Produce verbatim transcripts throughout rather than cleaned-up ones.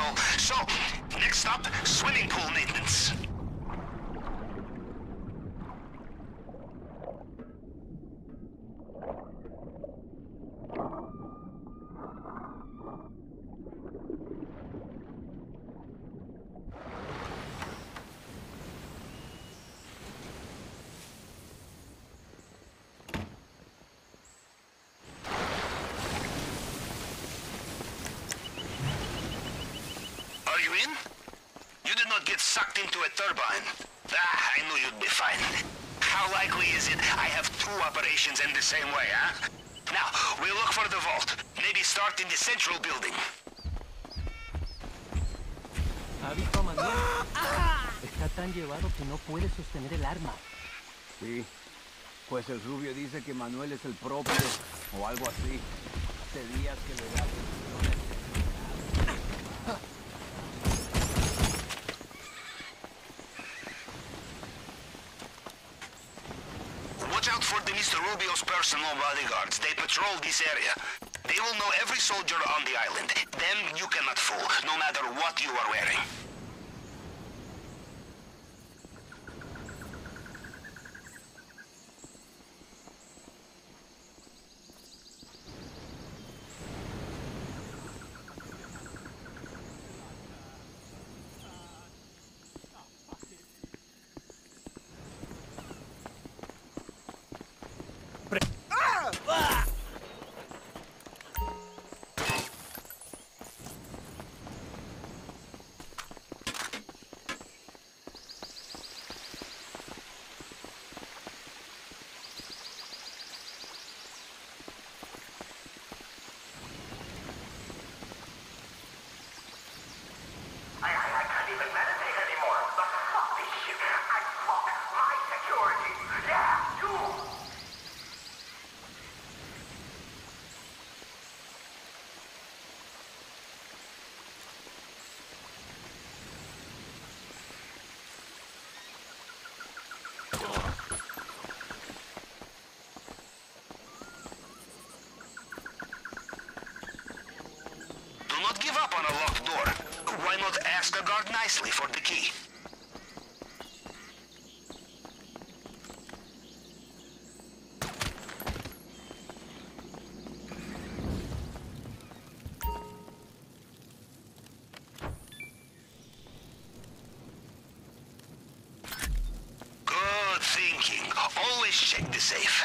asshole. So, next stop, swimming pool maintenance. Sucked into a turbine. Ah, I knew you'd be fine. How likely is it I have two operations in the same way, huh? Now, we'll look for the vault. Maybe start in the central building. ¿Ha visto a Manuel? Está tan llevado que no puede sostener el arma. Sí. Pues el rubio dice que Manuel es el propio, o algo así. Hace días que le da... Watch out for the Mister Rubio's personal bodyguards. They patrol this area. They will know every soldier on the island. Them you cannot fool, no matter what you are wearing. Give up on a locked door. Why not ask a guard nicely for the key? Good thinking. Always check the safe.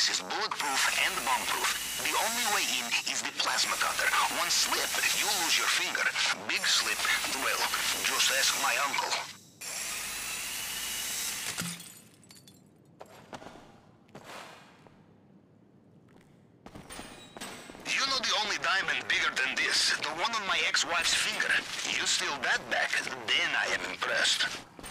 place is bulletproof and bomb-proof. The only way in is the plasma cutter. One slip, you lose your finger. Big slip, well, just ask my uncle. You know the only diamond bigger than this? The one on my ex-wife's finger. You steal that back, then I am impressed.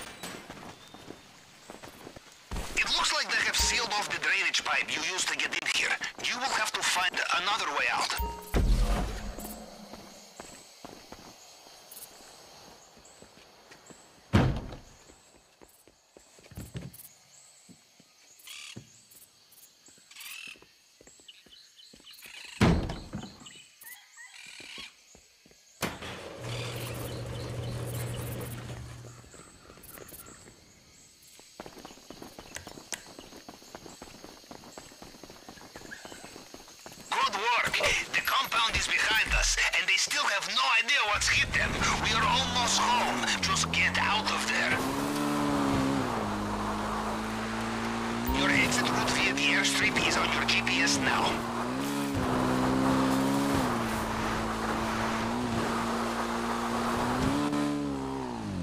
It looks like they have sealed off the drainage pipe you used to get in here. You will have to find another way out. Good work. The compound is behind us, and they still have no idea what's hit them. We are almost home. Just get out of there. Your exit route via the airstrip is on your G P S now.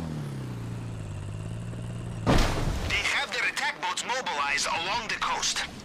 They have their attack boats mobilized along the coast.